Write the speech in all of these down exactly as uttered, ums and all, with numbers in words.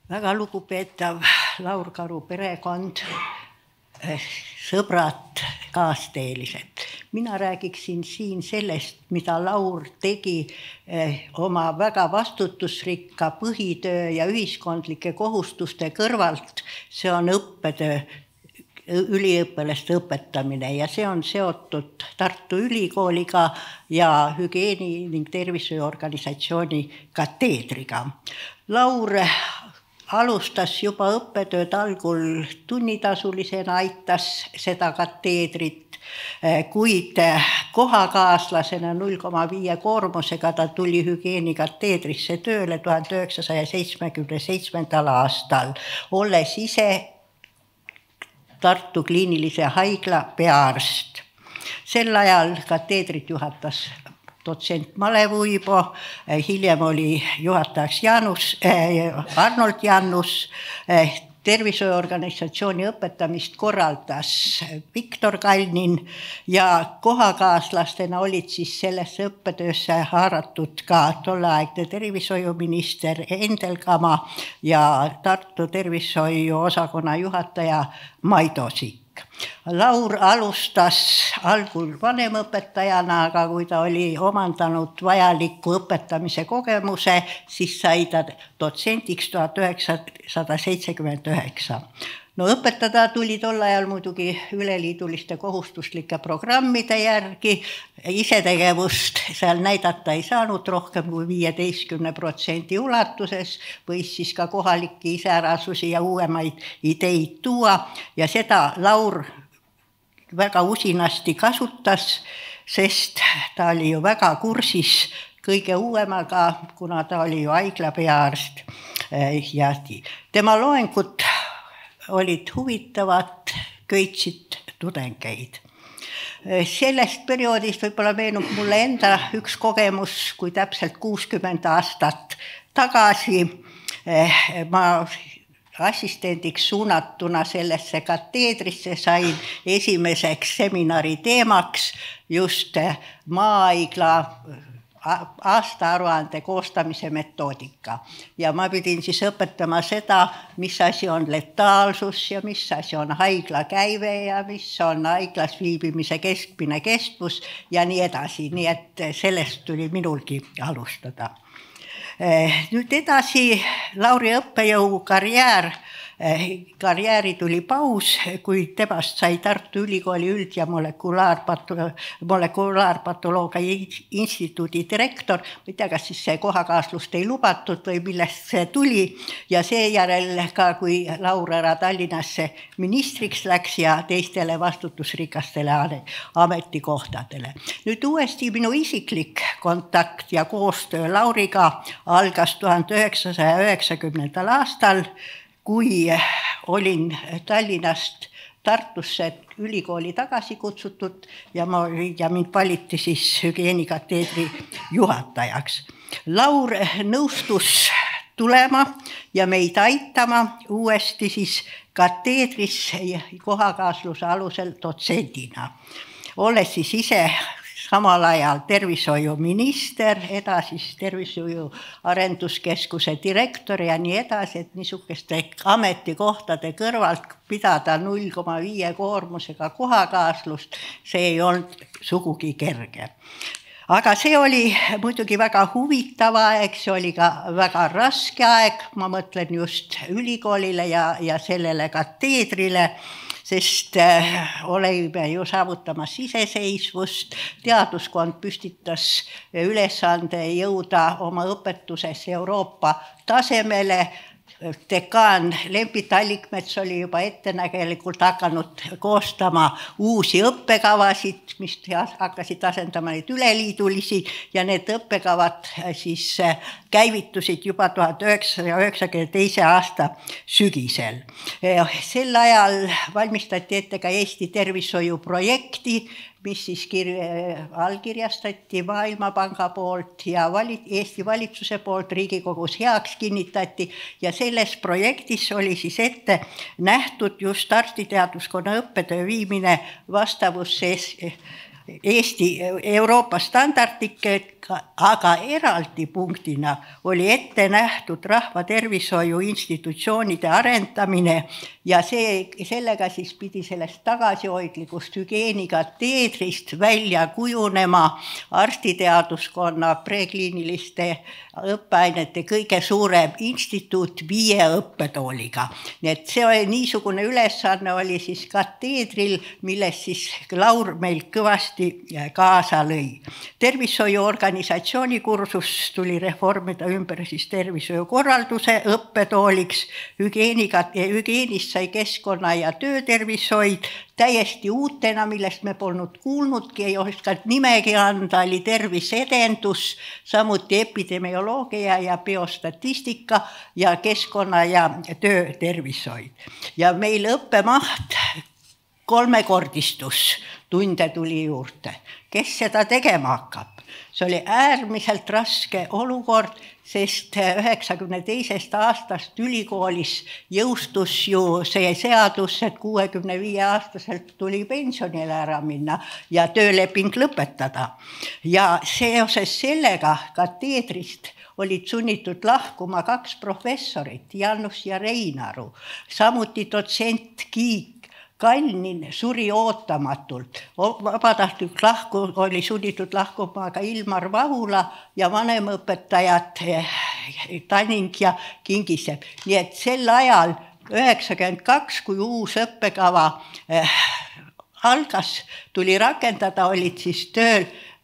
Väga lugupeetav Laur Karu perekond, sõbrad, kaasteelised. Mina räägiksin siin sellest, mida Laur tegi oma väga vastutusrikka põhitöö ja ühiskondlike kohustuste kõrvalt. See on õppetöö, üliõpilaste õpetamine ja see on seotud Tartu Ülikooliga ja hügieeni ning tervishoiuorganisatsiooni kateedriga. Laur alustas juba õppetööd algul tunnitasulisena, aitas seda kateedrit, kuid kohakaaslasena null koma viis koormusega ta tuli hügieeni kateedrisse tööle tuhande üheksasaja seitsmekümne seitsmendal aastal, olles ise Tartu Kliinilise Haigla peaarst. Sel ajal kateedrit juhatas dotsent Malev Uibo, hiljem oli juhatajaks Janus, Arnold Janus, tervishoiuorganisatsiooni õpetamist korraldas Viktor Kalnin ja kohakaaslastena olid siis sellesse õppetöösse haaratud ka tolleaegne tervishoiuminister Endel Kama ja Tartu tervishoiu osakonna juhataja Maido Sikk. Laur alustas algul vanemõpetajana, aga kui ta oli omandanud vajaliku õpetamise kogemuse, siis sai ta dotsentiks tuhat üheksasada seitsekümmend üheksa. No õpetada tuli tol ajal muidugi üleliiduliste kohustuslike programmide järgi, isetegevust seal näidata ei saanud rohkem kui viieteistkümne protsendi ulatuses, võis siis ka kohalike iseärasusi ja uuemaid ideid tuua ja seda Laur väga usinasti kasutas, sest ta oli ju väga kursis kõige uuemaga, kuna ta oli ju haigla peaarst ja tema loengud olid huvitavad, köitsid tudengeid. Sellest perioodist võib-olla meenub mulle enda üks kogemus, kui täpselt kuuskümmend aastat tagasi ma assistendiks suunatuna sellesse kateedrisse sain esimeseks seminari teemaks just Maahaigla aastaaruande koostamise metoodika. Ja ma pidin siis õpetama seda, mis asi on letaalsus ja mis asi on haigla käive ja mis on haiglas viibimise keskmine kestvus ja nii edasi. Nii et sellest tuli minulgi alustada. Nüüd edasi Lauri õppejõu karjäär. Karjääri tuli paus, kui temast sai Tartu Ülikooli üld- ja molekulaarpatoloogia instituudi direktor. Ma ei tea, kas siis see kohakaaslust ei lubatud või millest see tuli. Ja seejärel ka, kui Laur ära Tallinnasse ministriks läks ja teistele vastutusrikastele ametikohtadele. Nüüd uuesti minu isiklik kontakt ja koostöö Lauriga algas tuhande üheksasaja üheksakümnendal aastal, kui olin Tallinnast Tartusse ülikooli tagasi kutsutud ja, ma, ja mind valiti siis hügieenikateedri juhatajaks. Laur nõustus tulema ja meid aitama uuesti siis kateedris kohakaasluse alusel dotsendina. Olles siis ise samal ajal tervishoiuminister, edasi tervishoiu arenduskeskuse direktor ja nii edasi, et niisuguste ametikohtade kõrvalt pidada null koma viis koormusega kohakaaslust, see ei olnud sugugi kerge. Aga see oli muidugi väga huvitav aeg, see oli ka väga raske aeg, ma mõtlen just ülikoolile ja, ja sellele kateedrile, sest olime ju saavutamas iseseisvust, teaduskond püstitas ülesande jõuda oma õpetuses Euroopa tasemele. Dekaan Lembi Tallikmets oli juba ettenägelikult hakanud koostama uusi õppekavasid, mis hakkasid asendama neid üleliidulisi ja need õppekavad siis käivitusid juba tuhande üheksasaja üheksakümne teise aasta sügisel. Sel ajal valmistati ette ka Eesti tervishoiuprojekti, mis siis allkirjastati Maailmapanga poolt ja Eesti valitsuse poolt Riigikogus heaks kinnitati ja selles projektis oli siis ette nähtud just arstiteaduskonna õppetöö viimine vastavusse Eesti Euroopa standarditega, aga eraldi punktina oli ette nähtud rahvatervishoiu institutsioonide arendamine ja see, sellega siis pidi sellest tagasihoidlikust hügieenikateedrist välja kujunema arstiteaduskonna prekliiniliste õppeainete kõige suurem instituut viie õppetooliga. Nii et see oli niisugune ülesanne oli siis kateedril, milles siis Laur meil kõvasti kaasa lõi. Tervishoiuorganisatsiooni kursus tuli reformida ümber siis tervishoiukorralduse õppetooliks, hügieenist sai keskkonna ja töötervishoid, täiesti uutena, millest me polnud kuulnudki, ei oskanud nimegi anda, oli tervisedendus, samuti epidemioloogia ja biostatistika ja keskkonna ja töötervishoid. Ja meil õppemaht kolmekordistus, tunde tuli juurde. Kes seda tegema hakkab? See oli äärmiselt raske olukord, sest üheksakümne teisest aastast ülikoolis jõustus ju see seadus, et kuuekümne viie aastaselt tuli pensionile ära minna ja tööleping lõpetada. Ja seoses sellega kateedrist olid sunnitud lahkuma kaks professorit, Janus ja Reinaru, samuti dotsent Kiik. Kalnin suri ootamatult. Vabatahtlik lahku oli sunnitud lahkuma ka Ilmar Vahula ja vanemõpetajad Tanning ja Kingisepp. Nii et sel ajal üheksakümmend kaks, kui uus õppekava äh, algas, tuli rakendada, olid siis tööl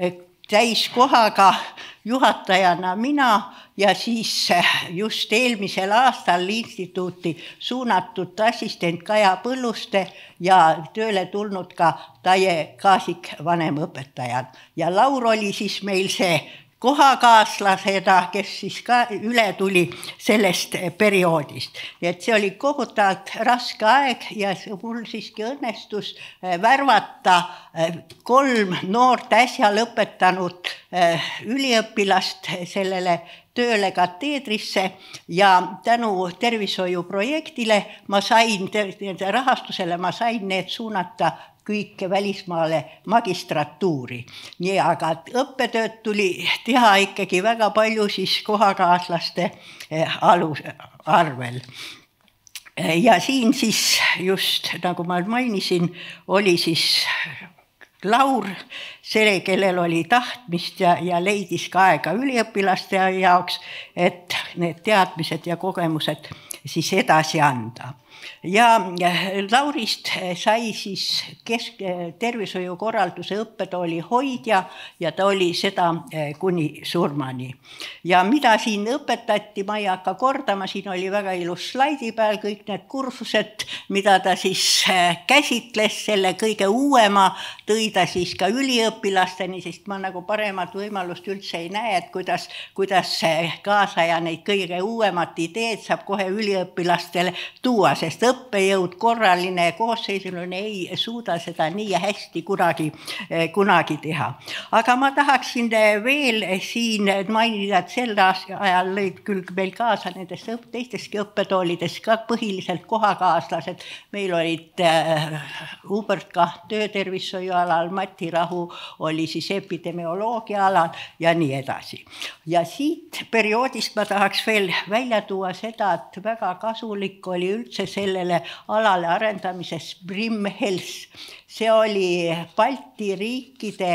täiskohaga juhatajana mina ja siis just eelmisel aastal instituuti suunatud assistent Kaja Põlluste ja tööle tulnud ka Taie Kaasik vanemõpetajad. Ja Laur oli siis meil see kohakaaslasena, kes siis ka üle tuli sellest perioodist. Et see oli kohutavalt raske aeg ja mul siiski õnnestus värvata kolm noort äsja lõpetanud üliõpilast sellele tööle kateedrisse ja tänu tervishoiuprojektile ma sain, rahastusele ma sain need suunata kõik välismaale magistratuuri. Nii, aga õppetööd tuli teha ikkagi väga palju siis kohakaaslaste alus, arvel. Ja siin siis just, nagu ma mainisin, oli siis Laur, see, kellel oli tahtmist ja, ja leidis ka aega üliõpilaste jaoks, et need teadmised ja kogemused siis edasi anda. Ja Laurist sai siis kesk- tervishoiukorralduse õppetooli hoidja ja ta oli seda kuni surmani. Ja mida siin õpetati, ma ei hakka kordama, siin oli väga ilus slaidi peal kõik need kursused, mida ta siis käsitles, selle kõige uuema tõi ta siis ka üliõpilasteni, sest ma nagu paremat võimalust üldse ei näe, et kuidas, kuidas kaasaja neid kõige uuemat ideed saab kohe üliõpilastele tuua, sest õppejõud korraline koosseisuline ei suuda seda nii hästi kunagi, kunagi teha. Aga ma tahaksin veel siin mainida, et sel ajal lõid küll meil kaasa nendest teisteski õppetoolides ka põhiliselt kohakaaslased. Meil olid Hubert ka töötervishoiu alal, Mati Rahu oli siis epidemioloogia alal ja nii edasi. Ja siit perioodist ma tahaks veel välja tuua seda, et väga kasulik oli üldse sellele alale arendamises Brim Health. See oli Balti riikide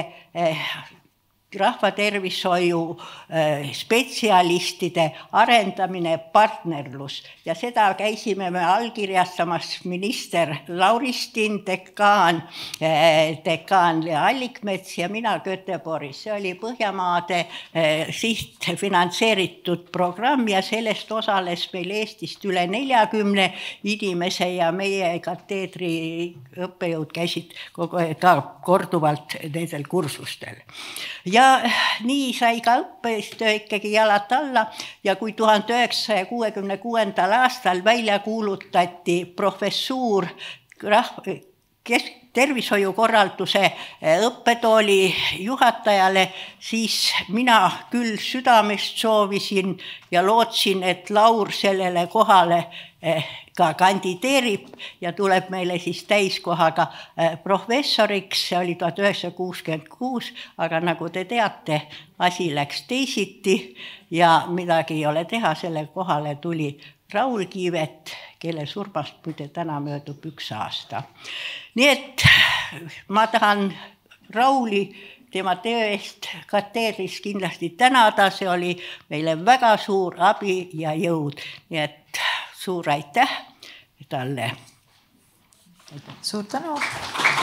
rahvatervishoiu spetsialistide arendamine, partnerlus. Ja seda käisime me allkirjastamas minister Lauristin, dekaan, dekaan Allikmets ja mina Göteborgis. See oli Põhjamaade siht finantseeritud programm ja sellest osales meil Eestist üle neljakümne inimese ja meie kateedri õppejõud käisid ka korduvalt nendel kursustel. Ja nii sai ka õppetöö ikkagi jalad alla ja kui tuhande üheksasaja kuuekümne kuuendal aastal välja kuulutati professuur tervishoiukorralduse õppetooli juhatajale, siis mina küll südamest soovisin ja lootsin, et Laur sellele kohale ka kandideerib ja tuleb meile siis täiskohaga professoriks. See oli tuhat üheksasada kuuskümmend kuus, aga nagu te teate, asi läks teisiti ja midagi ei ole teha, selle kohale tuli Raul Kiivet, kelle surmast muide täna möödub üks aasta. Nii et ma tahan Rauli tema töö eest kateedris kindlasti tänada, see oli meile väga suur abi ja jõud. Nii et suur aitäh talle. Suur tänu.